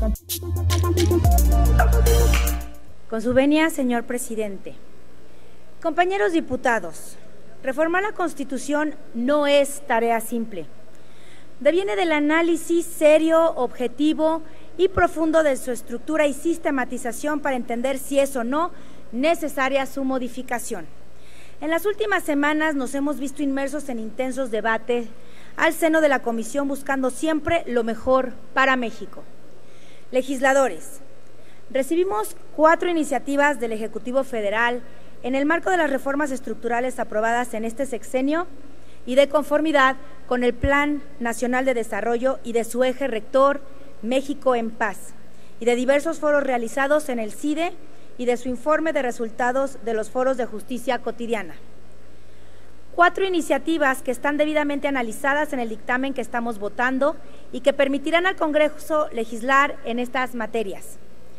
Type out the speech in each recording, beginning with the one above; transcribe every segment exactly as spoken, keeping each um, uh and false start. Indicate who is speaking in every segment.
Speaker 1: Con su venia, señor presidente. Compañeros diputados, reformar la Constitución no es tarea simple. Deviene del análisis serio, objetivo y profundo de su estructura y sistematización para entender si es o no necesaria su modificación. En las últimas semanas nos hemos visto inmersos en intensos debates al seno de la Comisión, buscando siempre lo mejor para México. Legisladores, recibimos cuatro iniciativas del Ejecutivo Federal en el marco de las reformas estructurales aprobadas en este sexenio y de conformidad con el Plan Nacional de Desarrollo y de su eje rector México en Paz, y de diversos foros realizados en el C I D E y de su informe de resultados de los foros de justicia cotidiana. Cuatro iniciativas que están debidamente analizadas en el dictamen que estamos votando y que permitirán al Congreso legislar en estas materias.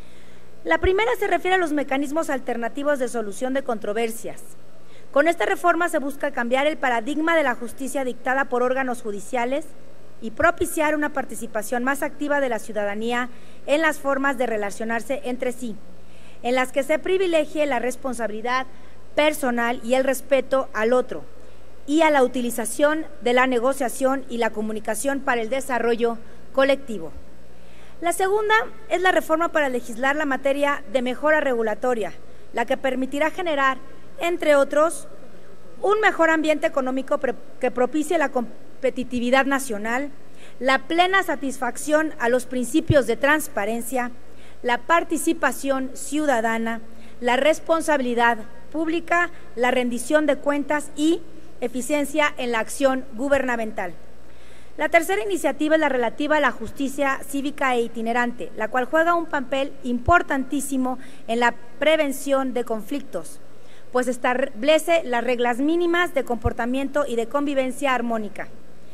Speaker 1: La primera se refiere a los mecanismos alternativos de solución de controversias. Con esta reforma se busca cambiar el paradigma de la justicia dictada por órganos judiciales y propiciar una participación más activa de la ciudadanía en las formas de relacionarse entre sí, en las que se privilegie la responsabilidad personal y el respeto al otro, y a la utilización de la negociación y la comunicación para el desarrollo colectivo. La segunda es la reforma para legislar la materia de mejora regulatoria, la que permitirá generar, entre otros, un mejor ambiente económico que propicie la competitividad nacional, la plena satisfacción a los principios de transparencia, la participación ciudadana, la responsabilidad pública, la rendición de cuentas y eficiencia en la acción gubernamental. La tercera iniciativa es la relativa a la justicia cívica e itinerante, la cual juega un papel importantísimo en la prevención de conflictos, pues establece las reglas mínimas de comportamiento y de convivencia armónica.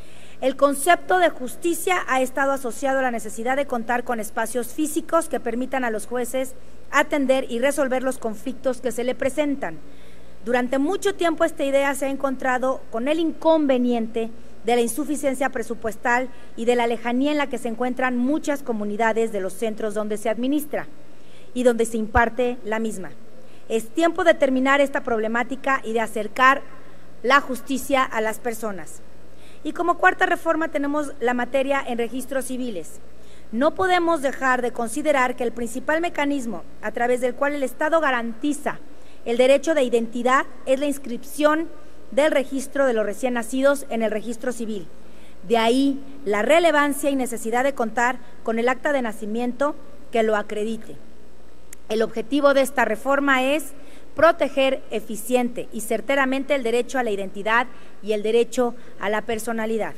Speaker 1: El concepto de justicia ha estado asociado a la necesidad de contar con espacios físicos que permitan a los jueces atender y resolver los conflictos que se le presentan. Durante mucho tiempo esta idea se ha encontrado con el inconveniente de la insuficiencia presupuestal y de la lejanía en la que se encuentran muchas comunidades de los centros donde se administra y donde se imparte la misma. Es tiempo de terminar esta problemática y de acercar la justicia a las personas. Y como cuarta reforma tenemos la materia en registros civiles. No podemos dejar de considerar que el principal mecanismo a través del cual el Estado garantiza el derecho de identidad es la inscripción del registro de los recién nacidos en el registro civil. De ahí la relevancia y necesidad de contar con el acta de nacimiento que lo acredite. El objetivo de esta reforma es proteger eficiente y certeramente el derecho a la identidad y el derecho a la personalidad.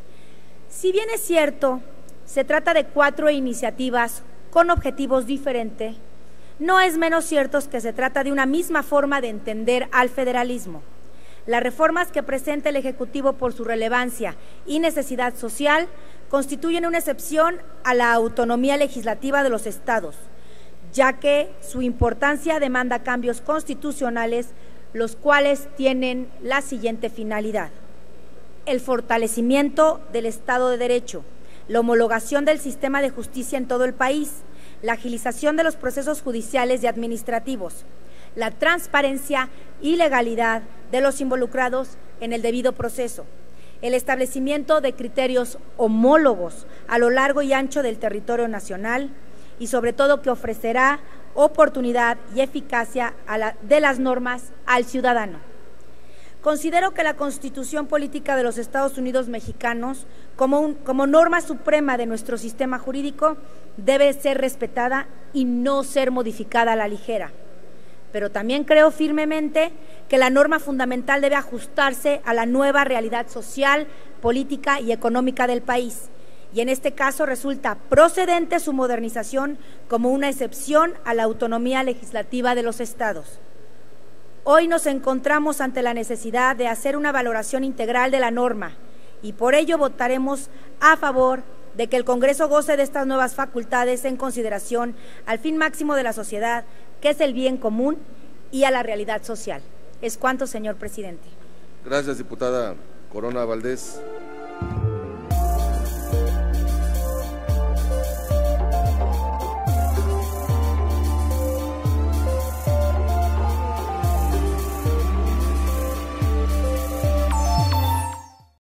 Speaker 1: Si bien es cierto, se trata de cuatro iniciativas con objetivos diferentes, no es menos cierto que se trata de una misma forma de entender al federalismo. Las reformas que presenta el Ejecutivo por su relevancia y necesidad social constituyen una excepción a la autonomía legislativa de los estados, ya que su importancia demanda cambios constitucionales, los cuales tienen la siguiente finalidad: el fortalecimiento del Estado de Derecho, la homologación del sistema de justicia en todo el país, la agilización de los procesos judiciales y administrativos, la transparencia y legalidad de los involucrados en el debido proceso, el establecimiento de criterios homólogos a lo largo y ancho del territorio nacional y sobre todo que ofrecerá oportunidad y eficacia a la, de las normas al ciudadano. Considero que la Constitución Política de los Estados Unidos Mexicanos, como, un, como norma suprema de nuestro sistema jurídico, debe ser respetada y no ser modificada a la ligera. Pero también creo firmemente que la norma fundamental debe ajustarse a la nueva realidad social, política y económica del país. Y en este caso resulta procedente su modernización como una excepción a la autonomía legislativa de los estados. Hoy nos encontramos ante la necesidad de hacer una valoración integral de la norma y por ello votaremos a favor de que el Congreso goce de estas nuevas facultades en consideración al fin máximo de la sociedad, que es el bien común, y a la realidad social. Es cuanto, señor presidente.
Speaker 2: Gracias, diputada Corona Valdés.